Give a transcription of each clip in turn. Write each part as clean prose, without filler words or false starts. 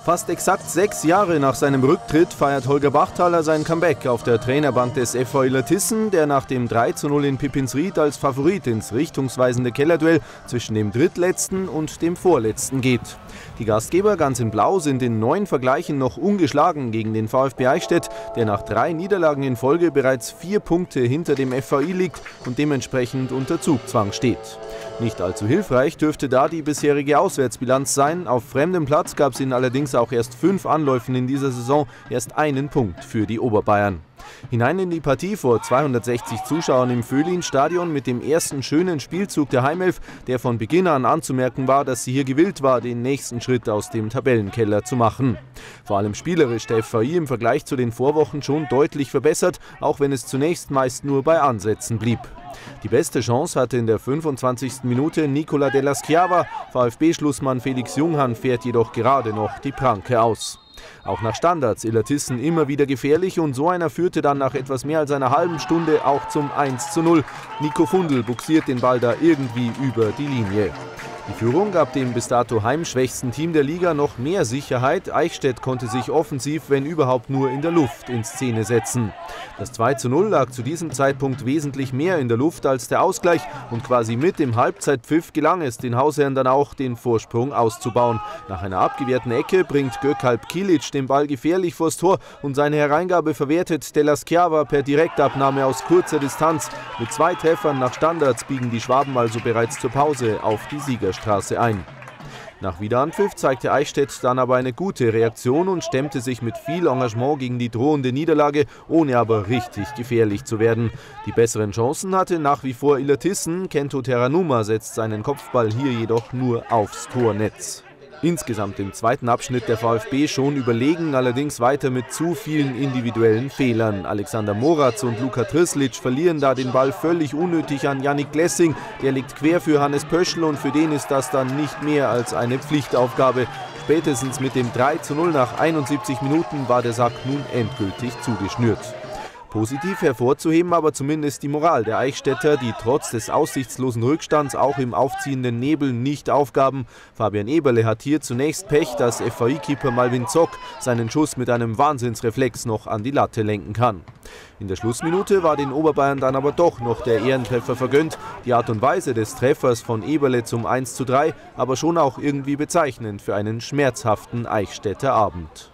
Fast exakt 6 Jahre nach seinem Rücktritt feiert Holger Bachthaler sein Comeback auf der Trainerbank des FV Illertissen, der nach dem 3:0 in Pippinzried als Favorit ins richtungsweisende Kellerduell zwischen dem drittletzten und dem vorletzten geht. Die Gastgeber ganz in Blau sind in 9 Vergleichen noch ungeschlagen gegen den VfB Eichstätt, der nach 3 Niederlagen in Folge bereits 4 Punkte hinter dem FVI liegt und dementsprechend unter Zugzwang steht. Nicht allzu hilfreich dürfte da die bisherige Auswärtsbilanz sein. Auf fremdem Platz gab es in allerdings auch erst 5 Anläufen in dieser Saison erst einen Punkt für die Oberbayern. Hinein in die Partie vor 260 Zuschauern im Vöhlin-Stadion mit dem ersten schönen Spielzug der Heimelf, der von Beginn an anzumerken war, dass sie hier gewillt war, den nächsten Schritt aus dem Tabellenkeller zu machen. Vor allem spielerisch der FVI im Vergleich zu den Vorwochen schon deutlich verbessert, auch wenn es zunächst meist nur bei Ansätzen blieb. Die beste Chance hatte in der 25. Minute Nicola Della Schiava, VfB-Schlussmann Felix Junghahn fährt jedoch gerade noch die Pranke aus. Auch nach Standards Illertissen immer wieder gefährlich und so einer führte dann nach etwas mehr als einer halben Stunde auch zum 1:0. Nico Fundel buxiert den Ball da irgendwie über die Linie. Die Führung gab dem bis dato heimschwächsten Team der Liga noch mehr Sicherheit. Eichstätt konnte sich offensiv, wenn überhaupt, nur in der Luft in Szene setzen. Das 2:0 lag zu diesem Zeitpunkt wesentlich mehr in der Luft als der Ausgleich und quasi mit dem Halbzeitpfiff gelang es den Hausherren dann auch, den Vorsprung auszubauen. Nach einer abgewehrten Ecke bringt Gökalp Kilic den Ball gefährlich vors Tor und seine Hereingabe verwertet Della Schiava per Direktabnahme aus kurzer Distanz. Mit 2 Treffern nach Standards biegen die Schwaben also bereits zur Pause auf die Siegerstraße ein. Nach Wiederanpfiff zeigte Eichstätt dann aber eine gute Reaktion und stemmte sich mit viel Engagement gegen die drohende Niederlage, ohne aber richtig gefährlich zu werden. Die besseren Chancen hatte nach wie vor Illertissen, Kento Terranuma setzt seinen Kopfball hier jedoch nur aufs Tornetz. Insgesamt im zweiten Abschnitt der VfB schon überlegen, allerdings weiter mit zu vielen individuellen Fehlern. Alexander Moratz und Luka Trislic verlieren da den Ball völlig unnötig an Yannick Lessing. Der liegt quer für Hannes Pöschl und für den ist das dann nicht mehr als eine Pflichtaufgabe. Spätestens mit dem 3:0 nach 71 Minuten war der Sack nun endgültig zugeschnürt. Positiv hervorzuheben aber zumindest die Moral der Eichstätter, die trotz des aussichtslosen Rückstands auch im aufziehenden Nebel nicht aufgaben. Fabian Eberle hat hier zunächst Pech, dass FVI-Keeper Malvin Zock seinen Schuss mit einem Wahnsinnsreflex noch an die Latte lenken kann. In der Schlussminute war den Oberbayern dann aber doch noch der Ehrentreffer vergönnt. Die Art und Weise des Treffers von Eberle zum 1:3, aber schon auch irgendwie bezeichnend für einen schmerzhaften Eichstätter Abend.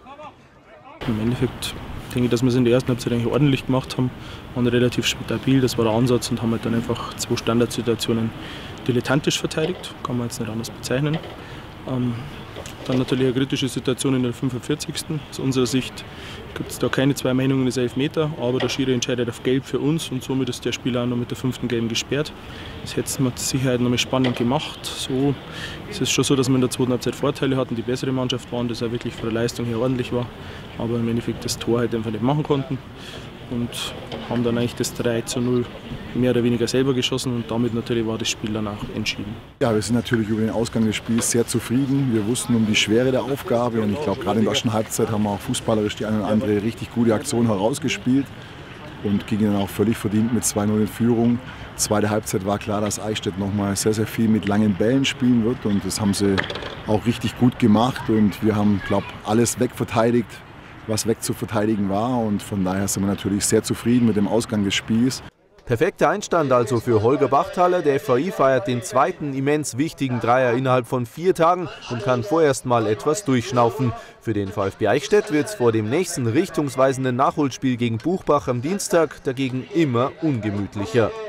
Im Endeffekt denke ich, dass wir es in der ersten Halbzeit eigentlich ordentlich gemacht haben, waren relativ stabil, das war der Ansatz und haben halt dann einfach 2 Standardsituationen dilettantisch verteidigt, kann man jetzt nicht anders bezeichnen. Dann natürlich eine kritische Situation in der 45. Aus unserer Sicht gibt es da keine 2 Meinungen des Elfmeter, aber der Schiri entscheidet auf Gelb für uns und somit ist der Spieler auch noch mit der 5. Gelben gesperrt. Das hätte es mit Sicherheit noch mal spannend gemacht. So ist es schon so, dass wir in der 2. Halbzeit Vorteile hatten, die bessere Mannschaft waren, das auch wirklich von der Leistung her ordentlich war, aber im Endeffekt das Tor halt einfach nicht machen konnten und haben dann eigentlich das 3:0 mehr oder weniger selber geschossen und damit natürlich war das Spiel danach entschieden. Ja, wir sind natürlich über den Ausgang des Spiels sehr zufrieden. Wir wussten um die Schwere der Aufgabe und ich glaube, gerade in der ersten Halbzeit haben wir auch fußballerisch die eine oder andere richtig gute Aktion herausgespielt und gingen dann auch völlig verdient mit 2:0 in Führung. Zweite Halbzeit war klar, dass Eichstätt noch mal sehr, sehr viel mit langen Bällen spielen wird und das haben sie auch richtig gut gemacht und wir haben, glaube ich, alles wegverteidigt, was wegzuverteidigen war und von daher sind wir natürlich sehr zufrieden mit dem Ausgang des Spiels. Perfekter Einstand also für Holger Bachthaler. Der FVI feiert den zweiten immens wichtigen Dreier innerhalb von 4 Tagen und kann vorerst mal etwas durchschnaufen. Für den VfB Eichstätt wird es vor dem nächsten richtungsweisenden Nachholspiel gegen Buchbach am Dienstag dagegen immer ungemütlicher.